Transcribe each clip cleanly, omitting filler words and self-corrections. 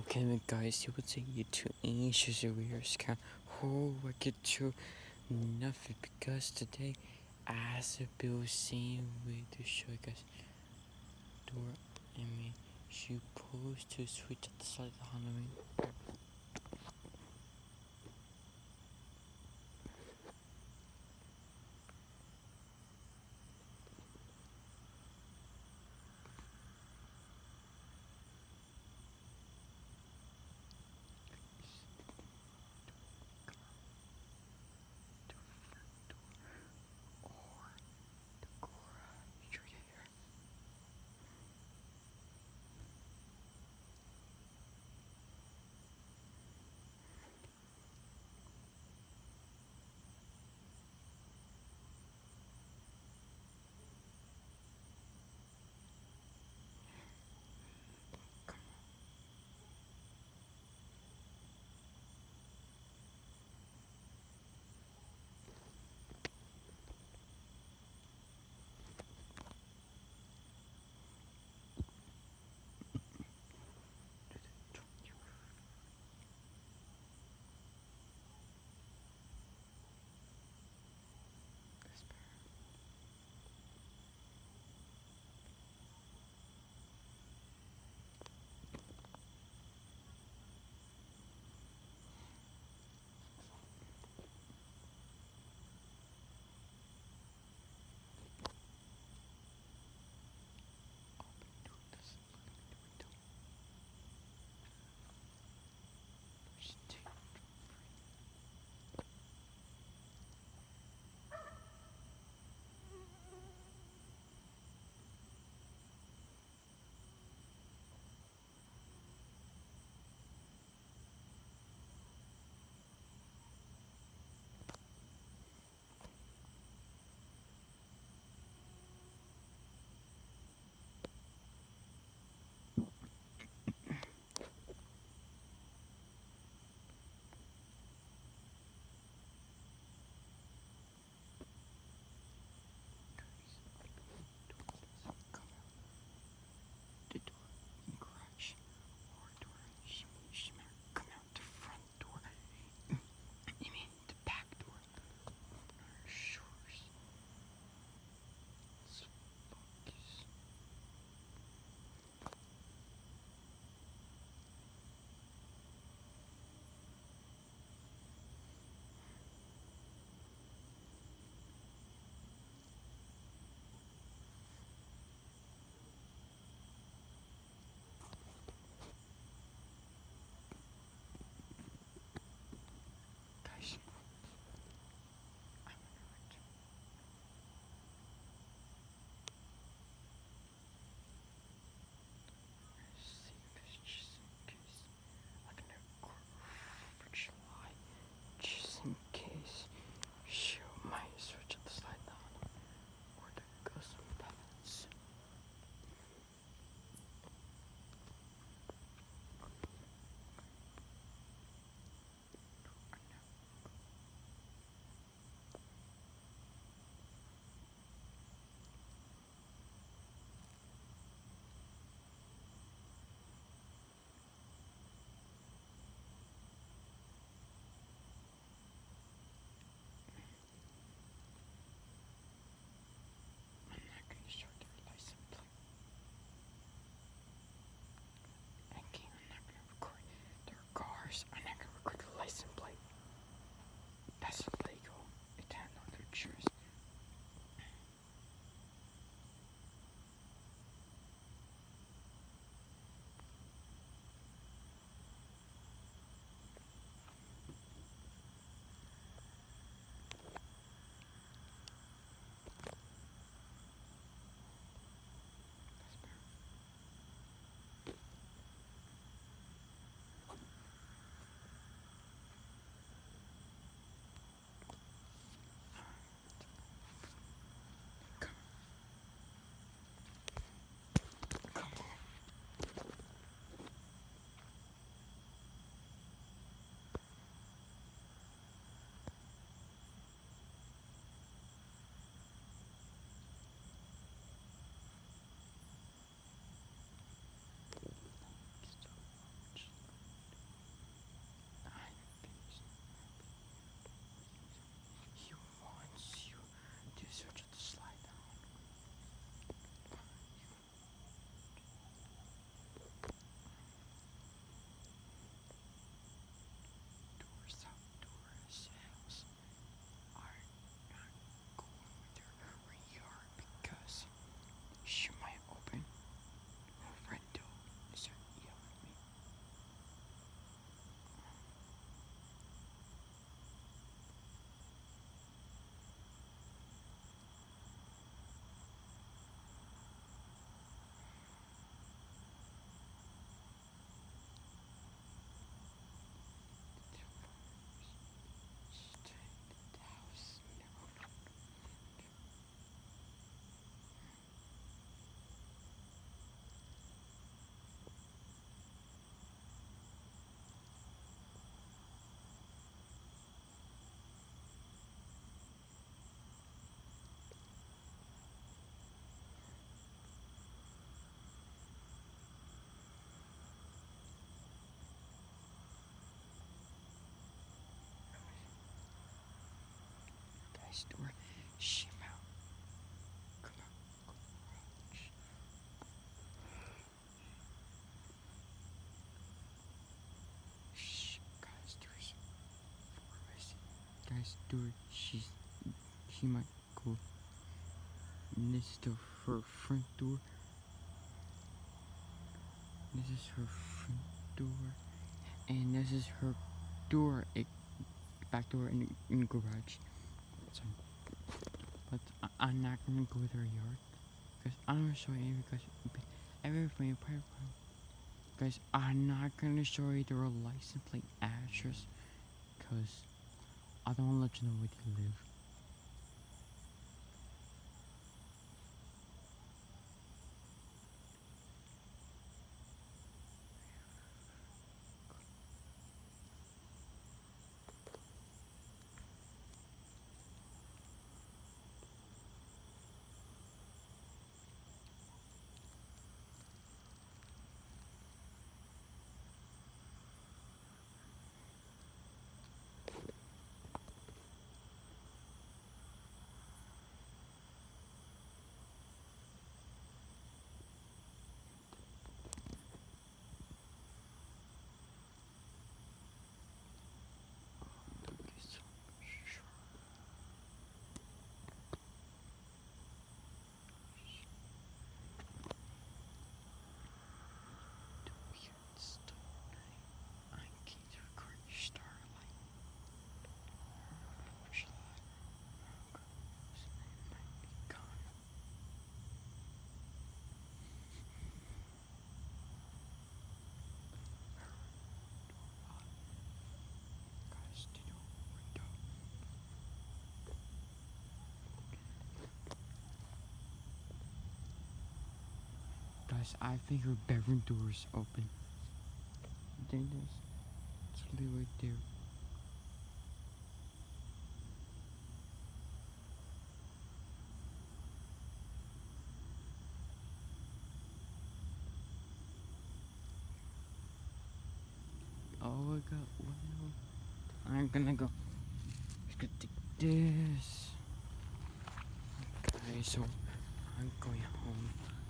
Okay, guys, you would say you two inches of your scan. Oh, I get to nothing because today, as a bill same way to show you guys, door. She posed to switch at the side of the Halloween. nice door. She found. Come on. Shh, guys, doors. Guys, door. She might go. And this is her front door. This is her front door, and this is her door, back door in the garage. So, but I'm not gonna go to her yard, because I'm gonna show you, because everybody, guys, I'm not gonna show you their license plate address, because I don't wanna let you know where they live. Guys, I think her bedroom door is open. There it is. It's literally right there. Oh, I got one. I'm gonna go. Let's go take this. Okay, so I'm going home.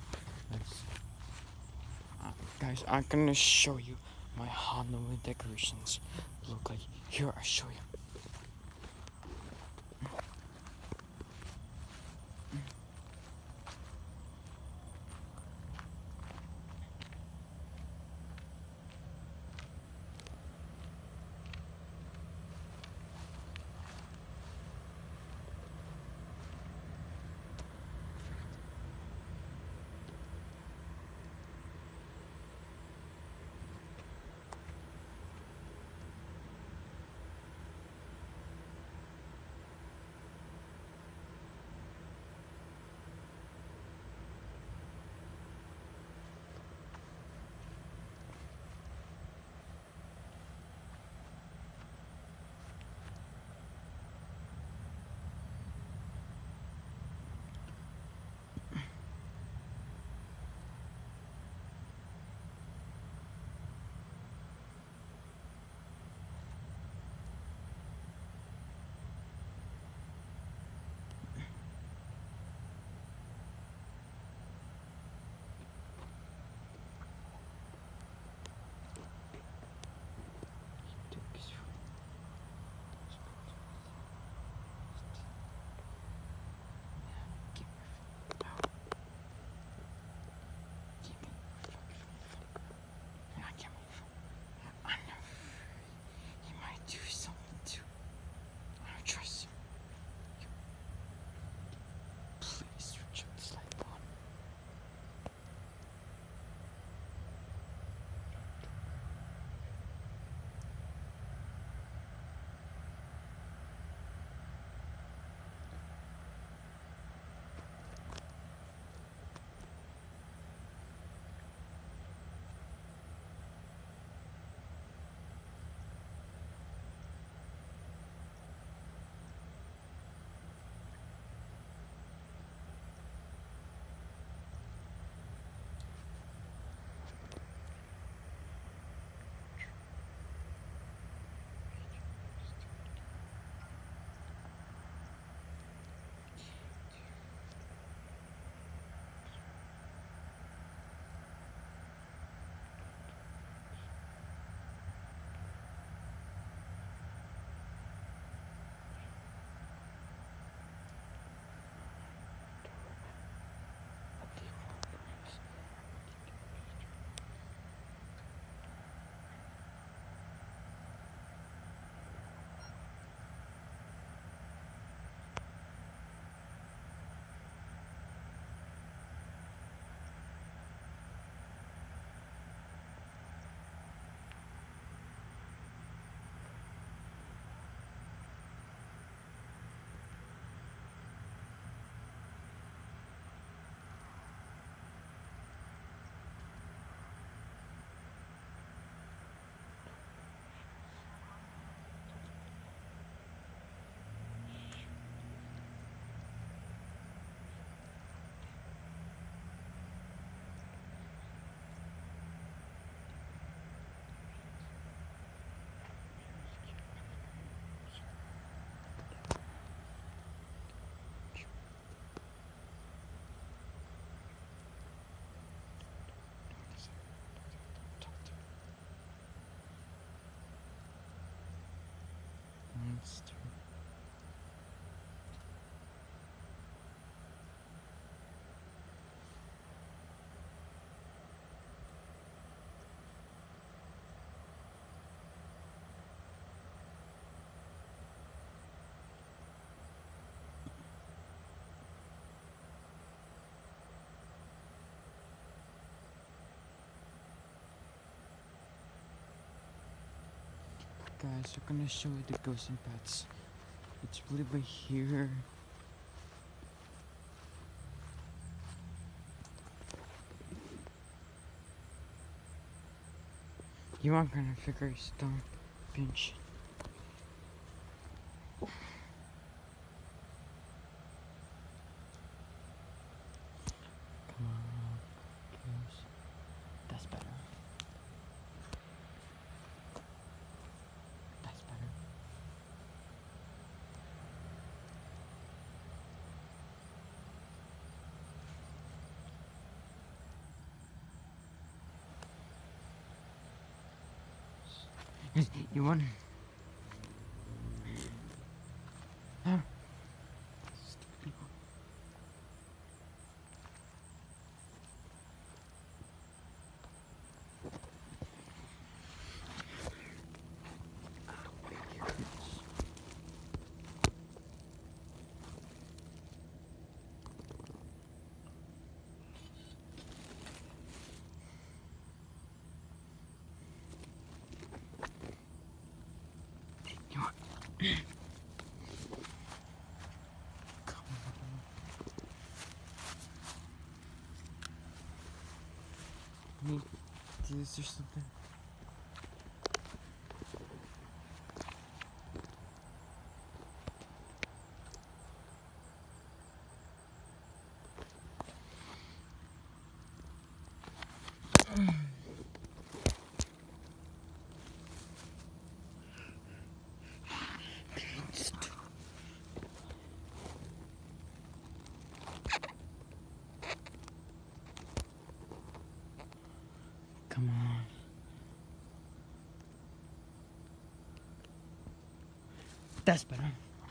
Guys, I'm gonna show you my Halloween decorations look like. Here, I'll show you. monster. Guys, we're gonna show you the ghosts and pets. It's really right here. You aren't gonna figure it out, pinch. Come on, ghost. That's better. That's better. You want? Huh? Need this or something. Come on. That's better.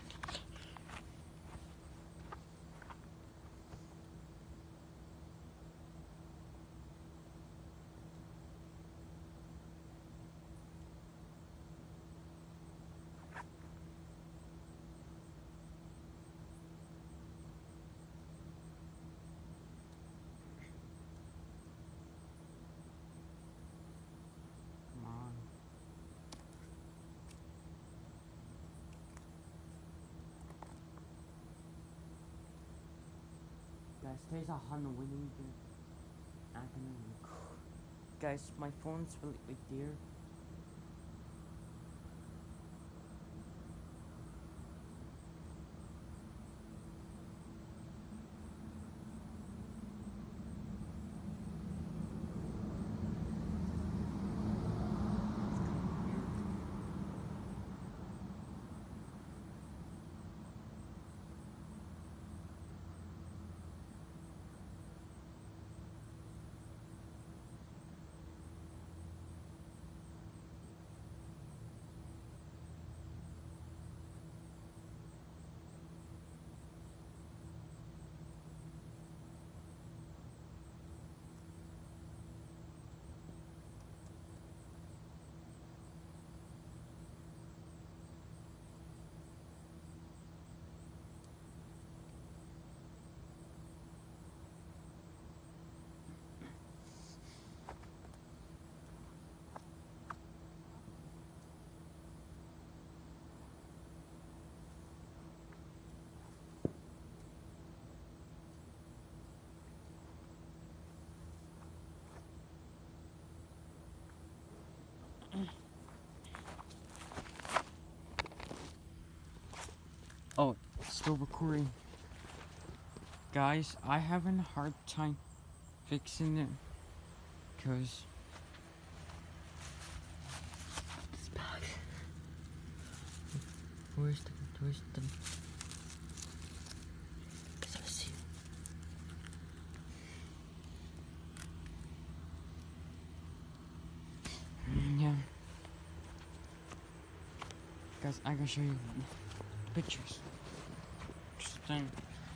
Come on. Guys, today's a Halloween day. Guys, my phone's really right there. Oh, still recording. Guys, I having a hard time fixing it because it's back. Where's the because I see yeah. Guys, I can show you pictures. Just a thing.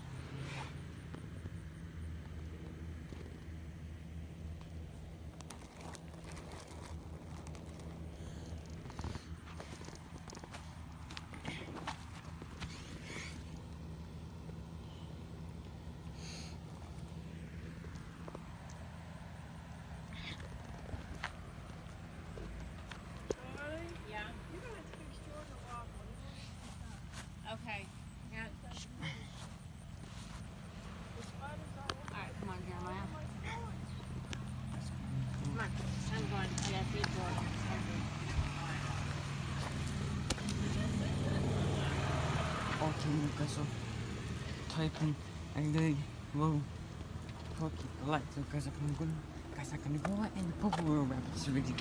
Okay. Yeah. Alright, come on, Jeremiah. Come on. I'm going. I gotta feed Jordan. Okay, guys, so type in and then we'll put the light. So guys, I can go and the purple will wrap this video.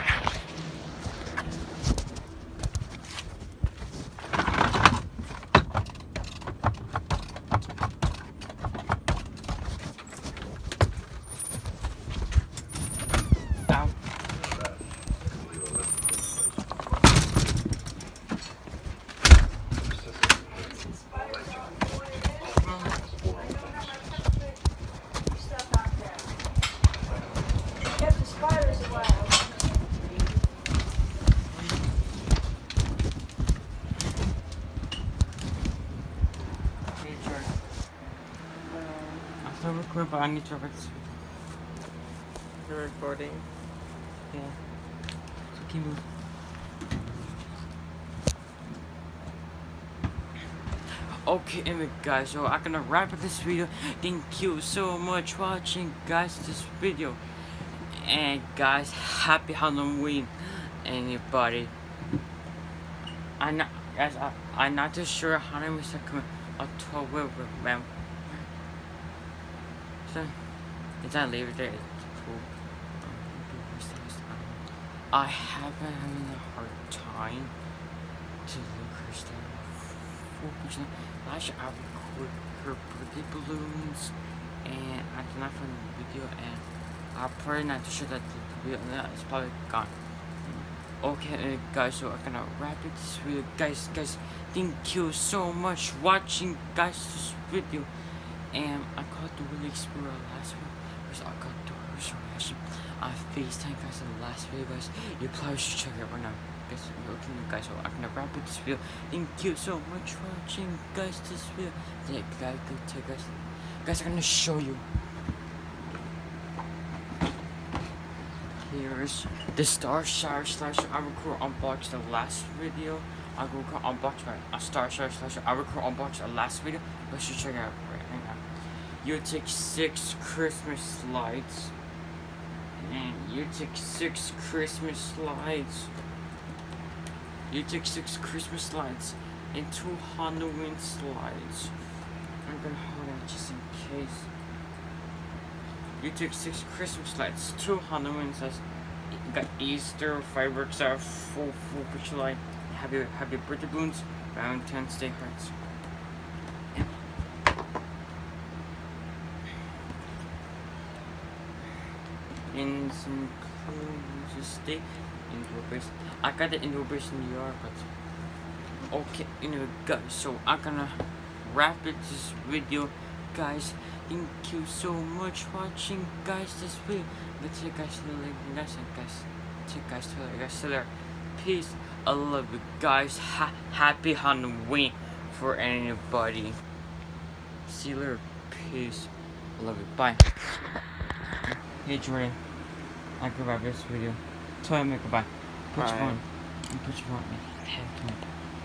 I'm recording, but I need to record. You're recording? Yeah. So keep moving. Okay, anyway, guys, so I'm gonna wrap up this video. Thank you so much for watching, guys, this video. And guys, happy Halloween, anybody. I'm not, guys, I'm not too sure how many weeks are coming. October, man. So, is that Labor Day? It's cool. I haven't having a hard time to look her stuff. Last year I recorded her birthday balloons, and I did not find the video, and I'm probably not sure that the video is probably gone. Okay, guys, so I'm gonna wrap it this video. Guys, thank you so much for watching, guys, this video. And I got the Willy Explorer last week, because I got the horse reaction on FaceTime, guys, in the last video, guys. You probably should check it out right now. Guys, so I'm gonna wrap up this video. Thank you so much for watching, guys, this video. Yeah, guys, go take guys. Guys, I'm gonna show you. Here's the Star Shower Slasher. I record unboxed the last video. I will record unboxed my Star Shower Slasher. I record unboxed the last video. Let's just check it out right now. You take 6 Christmas lights, and you take 6 Christmas lights. You take 6 Christmas lights and 2 Halloween slides. I'm gonna hold it just in case. You took 6 Christmas lights, 2 Halloween slides. You got Easter fireworks are full picture light. Happy birthday balloons, Valentine's Day hearts. In some clothes, just stay indoor base. I got the indoor base in New York, but okay, anyway, guys, so I'm gonna wrap it this video, guys. Thank you so much for watching, guys, this video. Let's see you guys later, guys, and guys, see you guys later. Peace. I love you guys. Happy Halloween for anybody. See you later. Peace. I love you. Bye. Hey Jordan, I can wrap this video. Tell me goodbye. Put your phone. Put your phone.